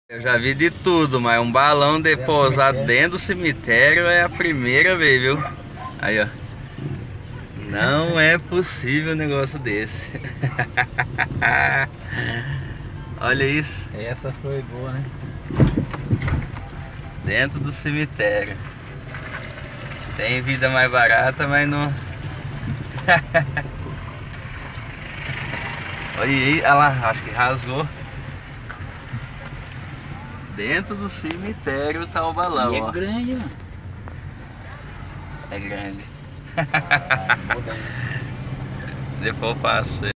Eu já vi de tudo, mas um balão de pousar dentro do cemitério é a primeira vez, viu? Aí, ó. Não é possível um negócio desse. Olha isso. Essa foi boa, né? Dentro do cemitério. Tem vida mais barata, mas não. Olha aí, olha lá, acho que rasgou. Dentro do cemitério tá o balão, E é ó. grande, mano. É grande. Ah, muda aí. Depois eu passo.